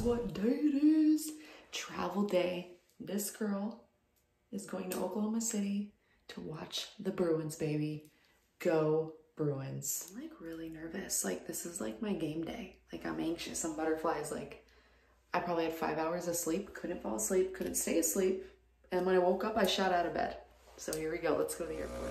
what day it is. Travel day. This girl is going to Oklahoma City to watch the Bruins, baby. Go Bruins. I'm like really nervous. Like this is like my game day. Like I'm anxious. I'm butterflies. Like I probably had 5 hours of sleep. Couldn't fall asleep. Couldn't stay asleep. And when I woke up, I shot out of bed. So here we go. Let's go to the airport.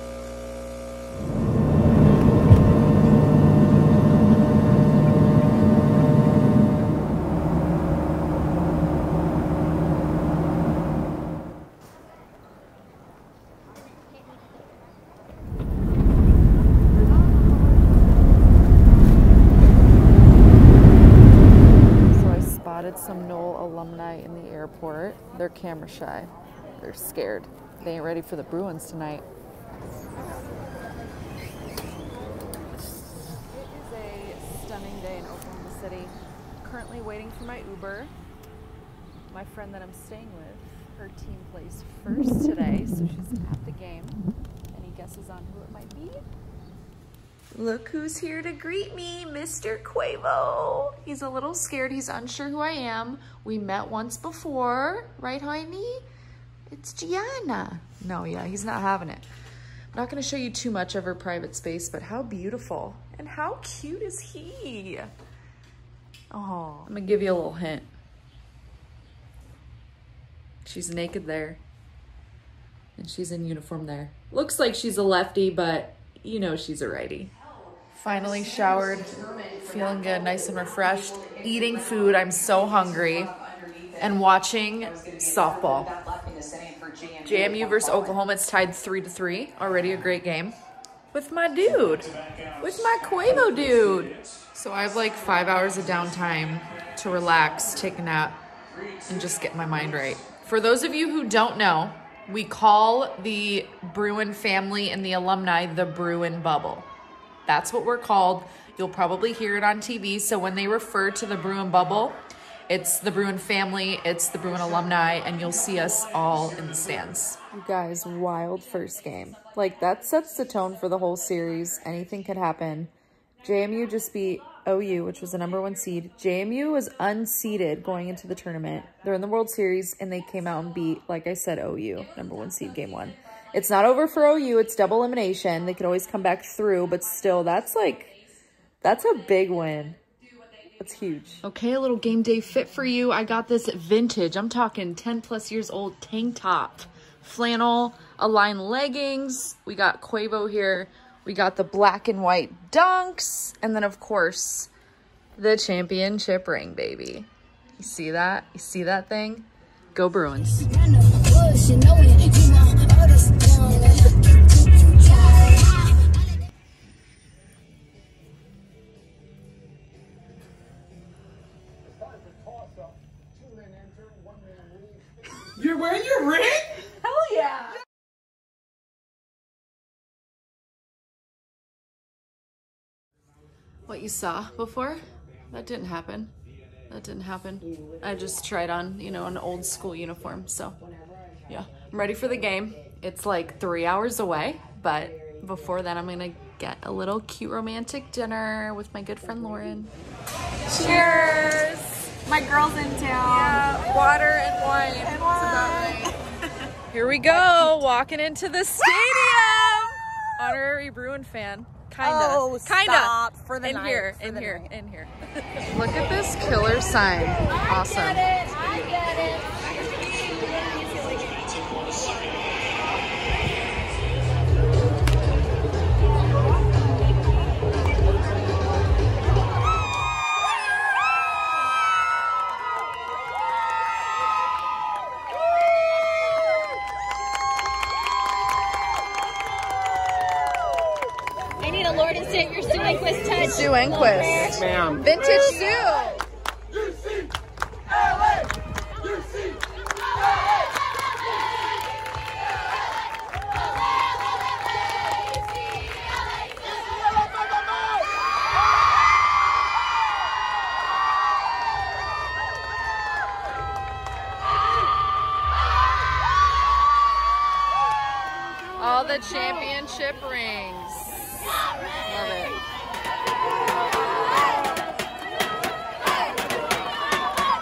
Some Knoll alumni in the airport. They're camera shy. They're scared. They ain't ready for the Bruins tonight. It is a stunning day in Oklahoma City. Currently waiting for my Uber. My friend that I'm staying with, her team plays first today, so she's at the game. Any guesses on who it might be? Look who's here to greet me, Mr. Quavo. He's a little scared. He's unsure who I am. We met once before, right, honey? It's GiOnna. No, yeah, he's not having it. I'm not gonna show you too much of her private space, but how beautiful and how cute is he? Oh, I'm gonna give you a little hint. She's naked there, and she's in uniform there. Looks like she's a lefty, but you know she's a righty. Finally showered, feeling good, nice and refreshed, eating food, I'm so hungry, and watching softball. JMU versus Oklahoma, it's tied 3-3, already a great game. With my dude, with my Quavo dude. So I have like 5 hours of downtime to relax, take a nap, and just get my mind right. For those of you who don't know, we call the Bruin family and the alumni the Bruin Bubble. That's what we're called. You'll probably hear it on TV. So when they refer to the Bruin Bubble, it's the Bruin family, it's the Bruin alumni, and you'll see us all in the stands. You guys, wild first game. Like that sets the tone for the whole series. Anything could happen. JMU just beat OU, which was the #1 seed. JMU was unseeded going into the tournament. They're in the World Series, and they came out and beat, like I said, OU, #1 seed, game 1. It's not over for OU. It's double elimination. They could always come back through, but still, that's a big win. That's huge. Okay, a little game day fit for you. I got this vintage, I'm talking 10+ years old tank top, flannel, Align leggings. We got Quavo here. We got the black and white dunks. And then, of course, the championship ring, baby. You see that? You see that thing? Go Bruins. You're wearing your ring? Hell yeah! What you saw before, that didn't happen. That didn't happen. I just tried on, you know, an old school uniform. So yeah, I'm ready for the game. It's like 3 hours away, but before that I'm gonna get a little cute romantic dinner with my good friend Lauren. Cheers! My girl's in town. Yeah, water and wine. It's about right. Here we go, walking into the stadium. Honorary Bruin fan. Kinda. Oh, stop. For the in night. here, For in the here, night. in here. Look at this killer sign. Awesome. I get it. I need a Lord and Savior Sue Enquist touch. Sue Enquist. Ma'am. Vintage Sue. UCLA! UCLA! All the championship rings. Love it.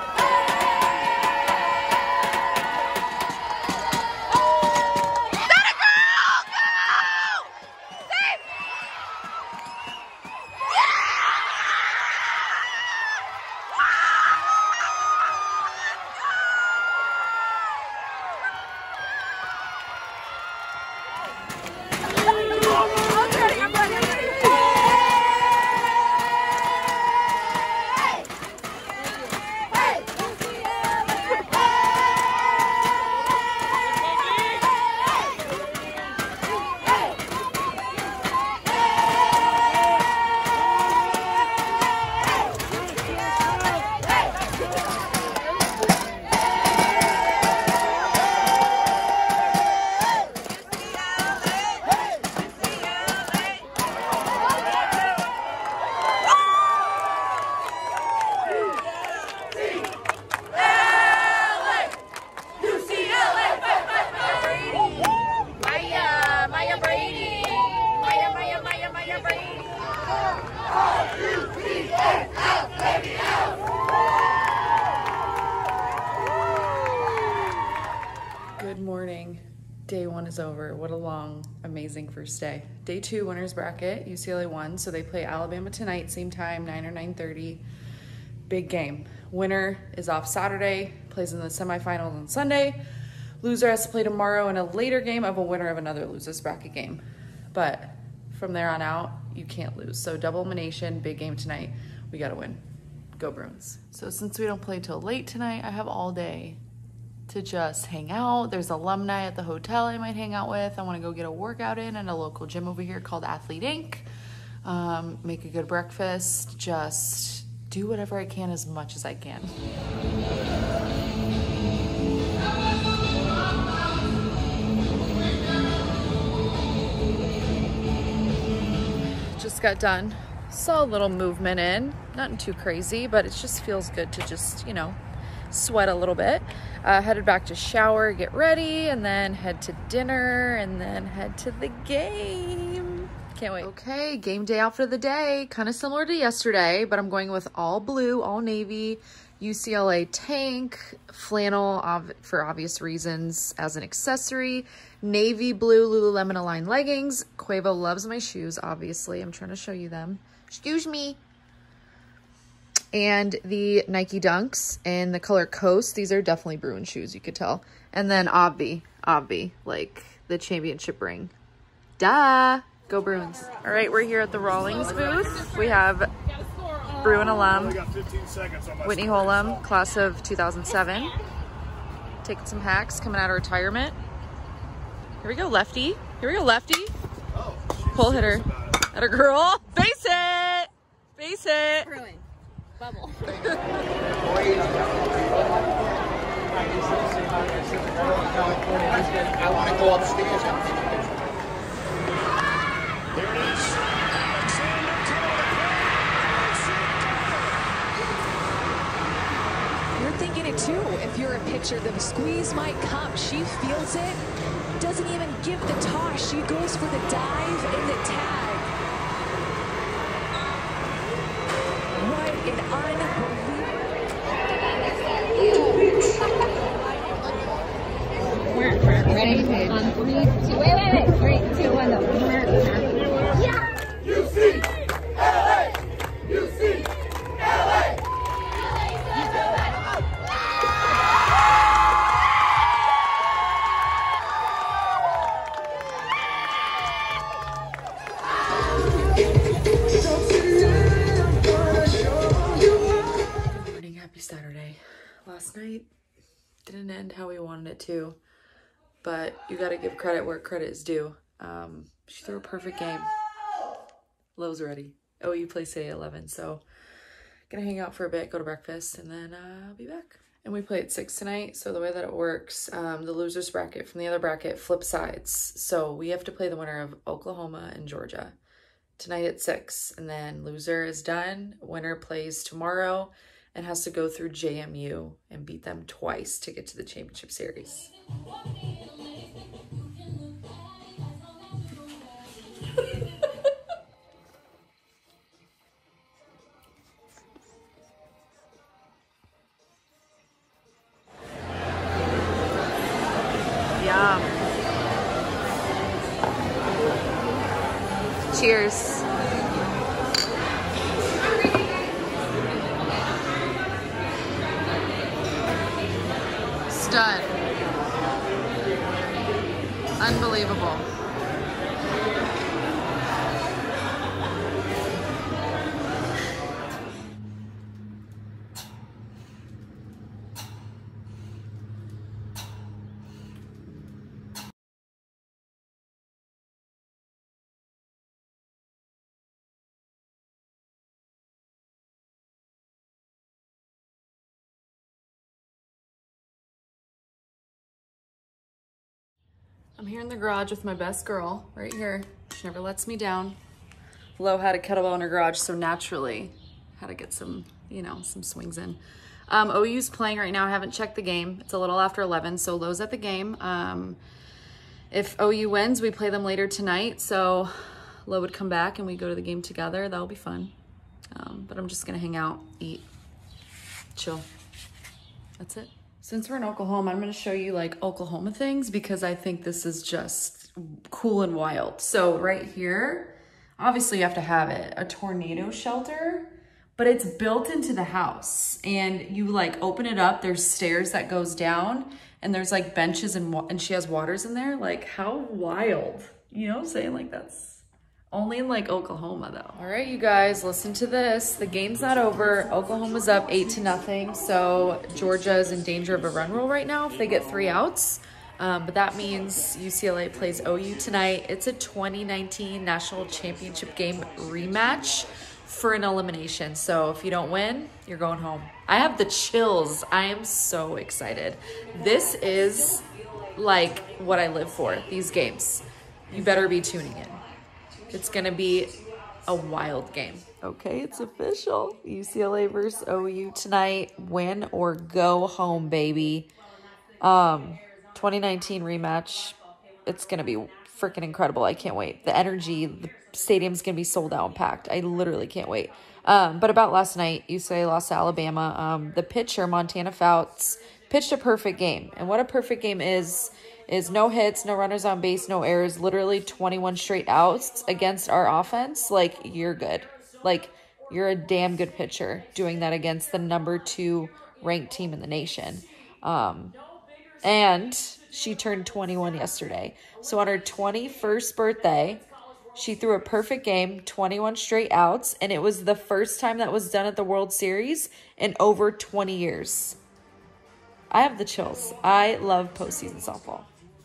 is over. What a long, amazing first day. Day 2, winners bracket, UCLA won. So they play Alabama tonight, same time, 9 or 9:30. Big game. Winner is off Saturday, plays in the semifinals on Sunday. Loser has to play tomorrow in a later game of a winner of another losers bracket game. But from there on out, you can't lose. So double elimination, big game tonight. We gotta win. Go Bruins. So since we don't play till late tonight, I have all day to just hang out. There's alumni at the hotel I might hang out with. I wanna go get a workout in at a local gym over here called Athlete Inc. Make a good breakfast, just do whatever I can as much as I can. Just got done. Saw a little movement in, nothing too crazy, but it just feels good to just, you know, sweat a little bit. Headed back to shower, get ready, and then head to dinner, and then head to the game. Can't wait. Okay, game day outfit of the day. Kind of similar to yesterday, but I'm going with all blue, all navy, UCLA tank, flannel for obvious reasons as an accessory, navy blue Lululemon Align leggings. Quavo loves my shoes, obviously. I'm trying to show you them. Excuse me. And the Nike Dunks in the color Coast. These are definitely Bruin shoes, you could tell. And then Obvi, like the championship ring. Duh. Go Bruins. All right, we're here at the Rawlings booth. We have Bruin alum, Whitney Holum, class of 2007. Taking some hacks, coming out of retirement. Here we go, lefty. Here we go, lefty. Pull hitter. At a girl. Face it. Face it. Bruin Bubble. I want to go upstairs. There it is. You're thinking it too. If you're a pitcher, the squeeze might come. She feels it. Doesn't even give the toss. She goes for the dive and the tag. What an unbelievable. Ready? On 3, 2, wait. 3, 2, 1, go. Yeah! UCLA! UCLA! Good morning, happy Saturday. Last night didn't end how we wanted it to, but you got to give credit where credit is due. She threw a perfect game. Lowe's ready. OU plays today at 11, so gonna hang out for a bit, go to breakfast, and then I'll be back. And we play at 6 tonight, so the way that it works, the losers bracket from the other bracket flip sides. So we have to play the winner of Oklahoma and Georgia tonight at 6, and then loser is done. Winner plays tomorrow and has to go through JMU and beat them twice to get to the championship series. Yum. Cheers. Stud. Unbelievable. I'm here in the garage with my best girl right here. She never lets me down. Lo had a kettlebell in her garage, so naturally had to get some, you know, some swings in. OU's playing right now. I haven't checked the game. It's a little after 11, so Lo's at the game. If OU wins, we play them later tonight, so Lo would come back and we go to the game together. That'll be fun. But I'm just gonna hang out, eat, chill. That's it. Since we're in Oklahoma, I'm going to show you like Oklahoma things because I think this is just cool and wild. So right here, obviously you have to have it, a tornado shelter, but it's built into the house and you like open it up. There's stairs that goes down and there's like benches and she has waters in there. Like how wild, you know what I'm saying? Like that's only in like Oklahoma though. All right, you guys, listen to this. The game's not over. Oklahoma's up 8-0. So Georgia is in danger of a run rule right now if they get 3 outs. But that means UCLA plays OU tonight. It's a 2019 national championship game rematch for an elimination. So if you don't win, you're going home. I have the chills. I am so excited. This is like what I live for, these games. You better be tuning in. It's gonna be a wild game. Okay, it's official. UCLA versus OU tonight. Win or go home, baby. 2019 rematch. It's gonna be freaking incredible. I can't wait. The energy, the stadium's gonna be sold out and packed. I literally can't wait. But about last night, UCLA lost to Alabama. The pitcher, Montana Fouts, pitched a perfect game. And what a perfect game is no hits, no runners on base, no errors, literally 21 straight outs against our offense. Like, you're good. Like, you're a damn good pitcher doing that against the #2 ranked team in the nation. And she turned 21 yesterday. So on her 21st birthday, she threw a perfect game, 21 straight outs, and it was the first time that was done at the World Series in over 20 years. I have the chills. I love postseason softball.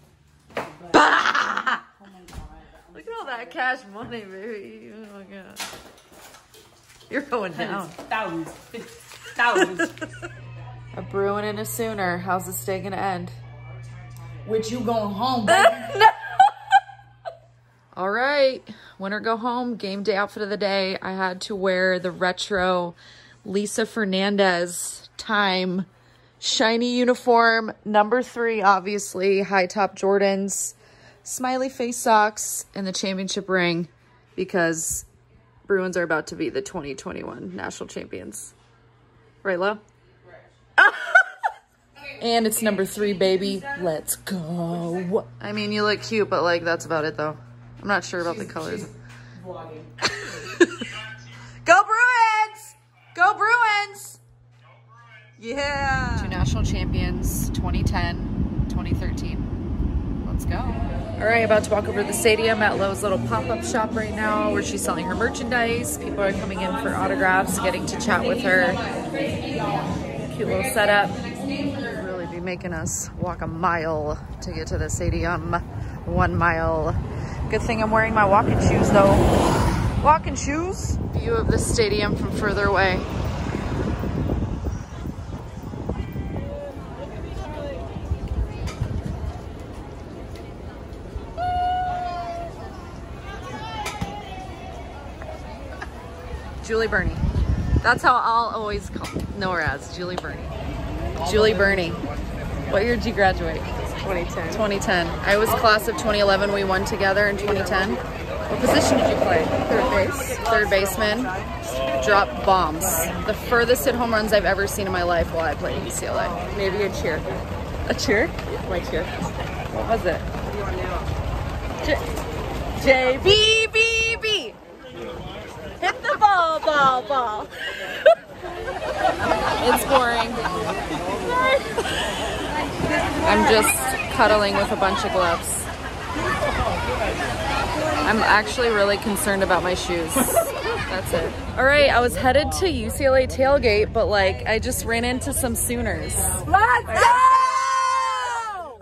Bah! Look at all that cash money, baby. Oh my god. You're going down. Thousands. A Bruin and a Sooner. How's this day gonna end? With you going home, baby. No. All right, winner go home. Game day outfit of the day. I had to wear the retro Lisa Fernandez time shiny uniform, #3, obviously, high top Jordans, smiley face socks, and the championship ring because Bruins are about to be the 2021 national champions. Right, Lo? Right. And it's #3, baby. Let's go. I mean, you look cute, but like, that's about it though. I'm not sure about the colors. Go Bruins! Go Bruins! Yeah. 2 national champions, 2010, 2013. Let's go. All right, about to walk over to the stadium at Lowe's little pop-up shop right now where she's selling her merchandise. People are coming in for autographs, getting to chat with her. Cute little setup. Really be making us walk a mile to get to the stadium. 1 mile. Good thing I'm wearing my walking shoes though. Walking shoes. View of the stadium from further away. Julie Burney. That's how I'll always know her as, Julie Burney. Julie Burney. What year did you graduate? 2010. 2010. I was class of 2011. We won together in 2010. What position did you play? Third base. Third baseman. Drop bombs. The furthest hit home runs I've ever seen in my life while I played UCLA. Maybe a cheer. A cheer? My cheer. What was it? JBBB. Hit the ball, ball, ball. It's boring. I'm just cuddling with a bunch of gloves. I'm actually really concerned about my shoes. That's it. All right, I was headed to UCLA tailgate, but like I just ran into some Sooners. Let's go!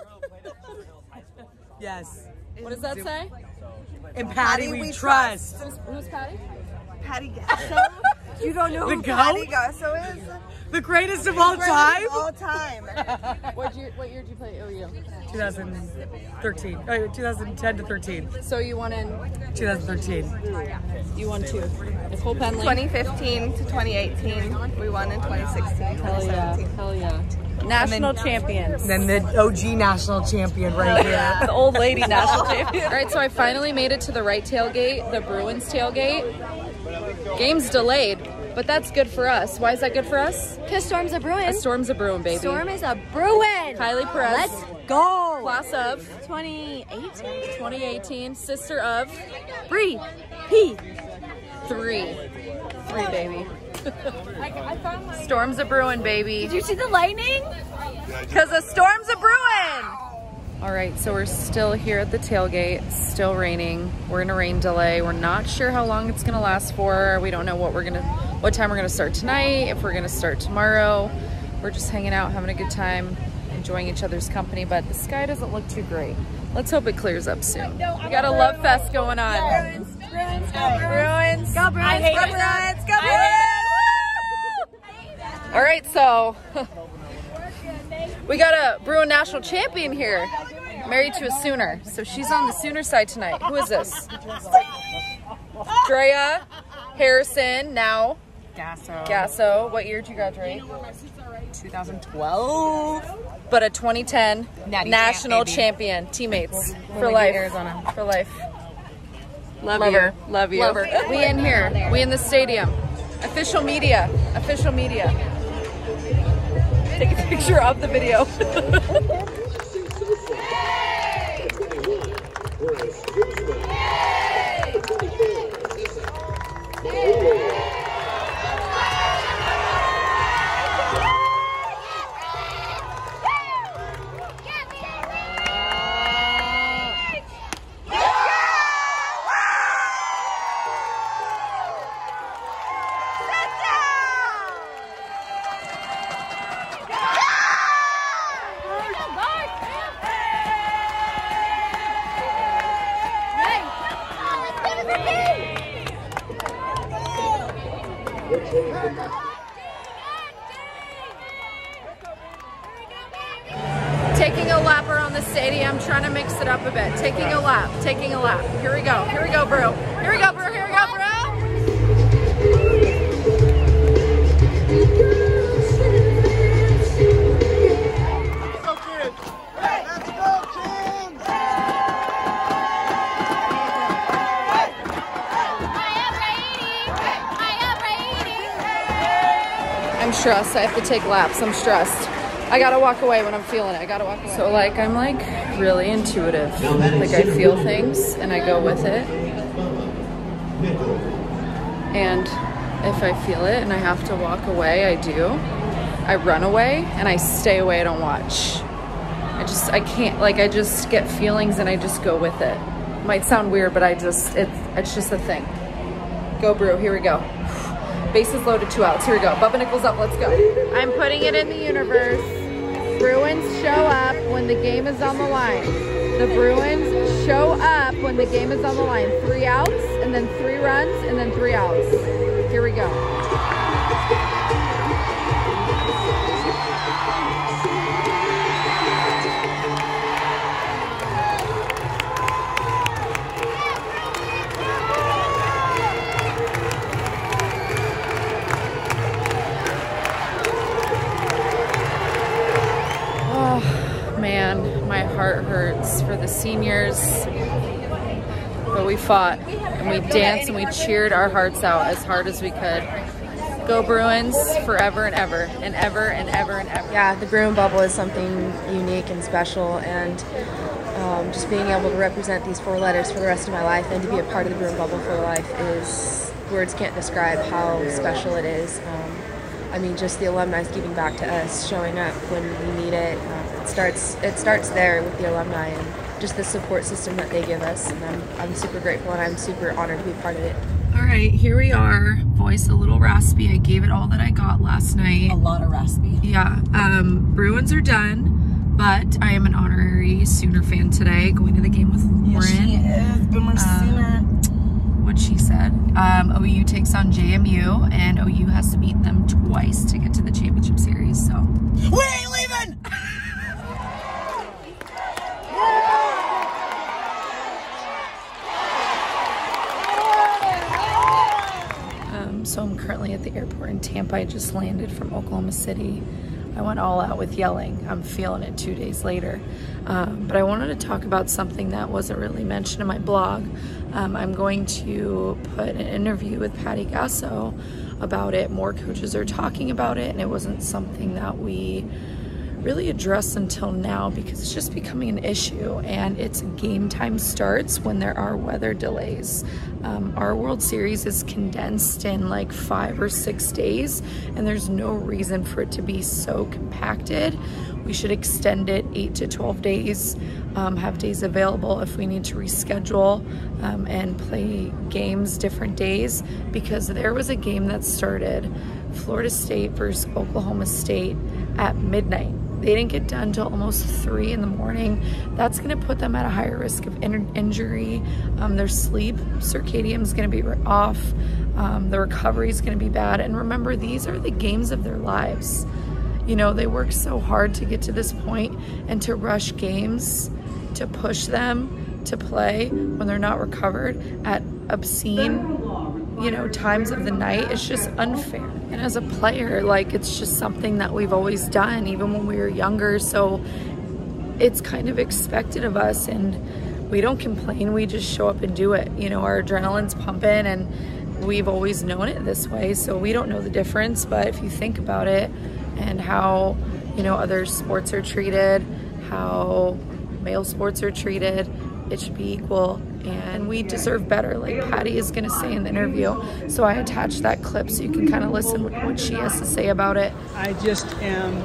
Yes. What does that say? In Patty we trust. Who's Patty? Patty Gasso. You don't know The who goat? Patty Gasso is? The greatest of all time? All time. What year did you play OU? 2013. 2010 to 13. So you won in 2013. You won 2. Nicole Pendley. 2015 to 2018. We won in 2016, Hell yeah. 2017. Hell yeah. National champions. And then the OG national champion right here. The old lady national champion. All right, so I finally made it to the right tailgate, the Bruins tailgate. Game's delayed. But that's good for us. Why is that good for us? Because Storm's a Bruin. A Storm's a Bruin, baby. Storm is a Bruin. Kylie Perez. Let's go. Class of 2018. 2018. Sister of Bree. P. 3, baby. Storm's a Bruin, baby. Did you see the lightning? Because a Storm's a Bruin. All right, so we're still here at the tailgate, still raining. We're in a rain delay. We're not sure how long it's gonna last for. We don't know what time we're gonna start tonight, if we're gonna start tomorrow. We're just hanging out, having a good time, enjoying each other's company, but the sky doesn't look too great. Let's hope it clears up soon. We got a love fest going on. Bruins, Bruins, go Bruins. Go Bruins, go Bruins, go Bruins. All right, so we got a Bruin national champion here, married to a Sooner. So she's on the Sooner side tonight. Who is this? Andrea, Harrison, now Gasso. What year did you graduate? 2012. But a 2010 Natty national champ, champion. Teammates When for we life. beat Arizona. For life. Love her. you. Love you. Love her. We in here. We in the stadium. Official media. Official media. Take a picture of the video. Taking a lap around the stadium, trying to mix it up a bit. Taking a lap. Here we go. Here we go, Brew. Here we go, Brew. Here we go, Brew. I'm stressed. I have to take laps. I'm stressed. I gotta walk away when I'm feeling it. I gotta walk away. So like, I'm like really intuitive. Like I feel things and I go with it. And if I feel it and I have to walk away, I do. I run away and I stay away. I don't watch. I can't, like I just get feelings and I just go with it. Might sound weird, but it's just a thing. Go Brew, here we go. Bases loaded, 2 outs, here we go. Bubba Nichols up, let's go. I'm putting it in the universe. Bruins show up when the game is on the line. The Bruins show up when the game is on the line. 3 outs, and then 3 runs, and then 3 outs. Here we go. Man, my heart hurts for the seniors, but we fought and we danced and we cheered our hearts out as hard as we could. Go Bruins forever and ever and ever and ever and ever. Yeah, the Bruin Bubble is something unique and special, and just being able to represent these 4 letters for the rest of my life and to be a part of the Bruin Bubble for life is, words can't describe how special it is. I mean, just the alumni giving back to us, showing up when we need it. It starts there with the alumni and just the support system that they give us. And I'm super grateful and I'm super honored to be a part of it. All right, here we are. Voice a little raspy. I gave it all that I got last night. A lot of raspy. Yeah. Bruins are done, but I am an honorary Sooner fan today, going to the game with Lauren. She is. Boomer Sooner. What she said. OU takes on JMU, and OU has to beat them twice to get to the championship series. So We ain't leaving. So I'm currently at the airport in Tampa. I just landed from Oklahoma City. I went all out with yelling. I'm feeling it 2 days later. But I wanted to talk about something that wasn't really mentioned in my blog. I'm going to put an interview with Patty Gasso about it. More coaches are talking about it, and it wasn't something that we really addressed until now because it's just becoming an issue, and its game time starts when there are weather delays. Our World Series is condensed in like 5 or 6 days, and there's no reason for it to be so compacted. We should extend it 8 to 12 days, have days available if we need to reschedule and play games different days, because there was a game that started Florida State versus Oklahoma State at midnight. They didn't get done till almost 3 in the morning. That's gonna put them at a higher risk of injury. Their sleep circadian is gonna be off. The recovery is gonna be bad. And remember, these are the games of their lives. You know, they work so hard to get to this point, and to rush games, to push them to play when they're not recovered at obscene, you know, times of the night, it's just unfair. And as a player, like, it's just something that we've always done, even when we were younger. So it's kind of expected of us, and we don't complain. We just show up and do it. You know, our adrenaline's pumping, and we've always known it this way. So we don't know the difference. But if you think about it, and how, you know, other sports are treated, how male sports are treated, it should be equal, and we deserve better, like Patty is gonna say in the interview. So I attached that clip so you can kind of listen to what she has to say about it. I just am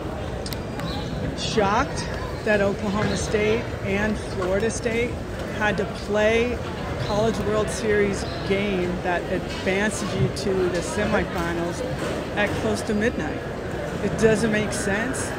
shocked that Oklahoma State and Florida State had to play a College World Series game that advances you to the semifinals at close to midnight. It doesn't make sense.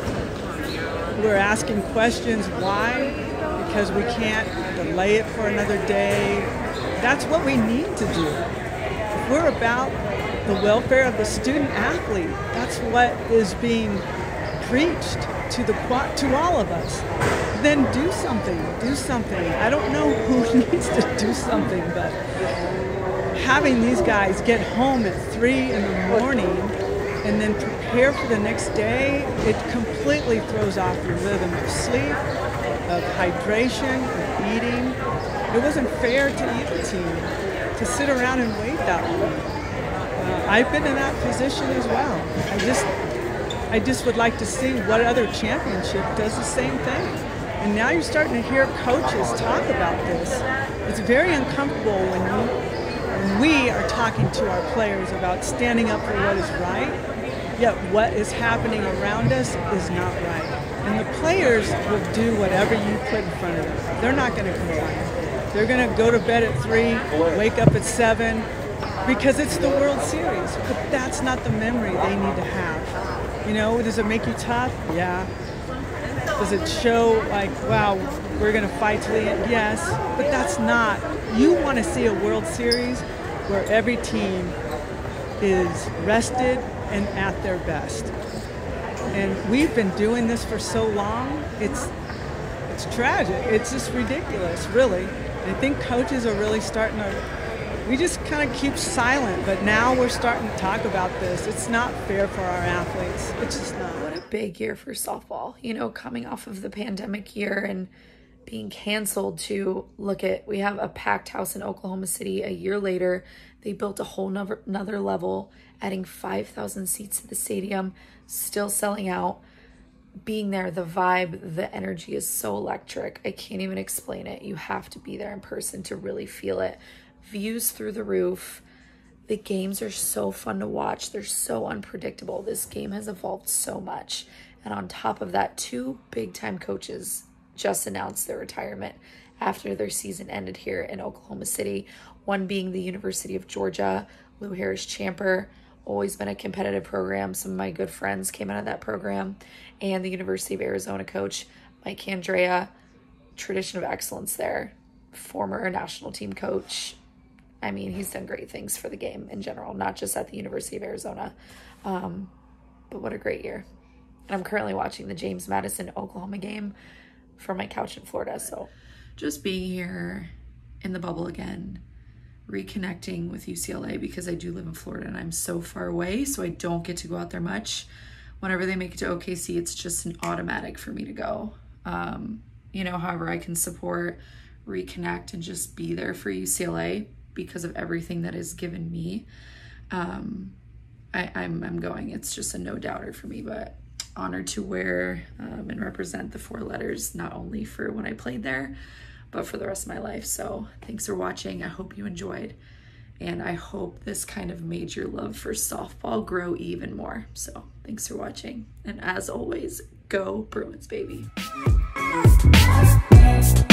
We're asking questions, why? Because we can't delay it for another day. That's what we need to do. If we're about the welfare of the student athlete, that's what is being preached to all of us. Then do something, do something. I don't know who needs to do something, but having these guys get home at 3 in the morning and then prepare for the next day, it completely throws off your rhythm of sleep, of hydration, of eating. It wasn't fair to either team to sit around and wait that long. I've been in that position as well. I just would like to see what other championship does the same thing. And now you're starting to hear coaches talk about this. It's very uncomfortable when we are talking to our players about standing up for what is right, yet what is happening around us is not right. And the players will do whatever you put in front of them. They're not going to complain. They're going to go to bed at 3, wake up at 7, because it's the World Series. But that's not the memory they need to have. You know, does it make you tough? Yeah. Does it show like, wow, we're going to fight to the end? Yes. But that's not. You want to see a World Series where every team is rested and at their best. And we've been doing this for so long, it's tragic. It's just ridiculous, really. I think coaches are really starting to, we just kind of keep silent, but now we're starting to talk about this. It's not fair for our athletes. It's just not. What a big year for softball, you know, coming off of the pandemic year and being canceled to look at, we have a packed house in Oklahoma City. A year later, they built a whole another level, adding 5,000 seats to the stadium, still selling out. Being there, the vibe, the energy is so electric. I can't even explain it. You have to be there in person to really feel it. Views through the roof. The games are so fun to watch. They're so unpredictable. This game has evolved so much. And on top of that, 2 big-time coaches just announced their retirement after their season ended here in Oklahoma City. One being the University of Georgia, Lou Harris-Champer, always been a competitive program. Some of my good friends came out of that program. And the University of Arizona coach, Mike Andrea, tradition of excellence there, former national team coach. I mean, he's done great things for the game in general, not just at the University of Arizona. But what a great year. And I'm currently watching the James Madison Oklahoma game from my couch in Florida. So just being here in the bubble again, reconnecting with UCLA, because I do live in Florida and I'm so far away, so I don't get to go out there much. Whenever they make it to OKC, it's just an automatic for me to go. You know, however I can support reconnect and just be there for UCLA because of everything that is given me. I'm going. It's just a no-doubter for me, but honored to wear and represent the 4 letters, not only for when I played there, but for the rest of my life. So thanks for watching. I hope you enjoyed, and I hope this kind of made your love for softball grow even more. So thanks for watching, and as always, go Bruins, baby.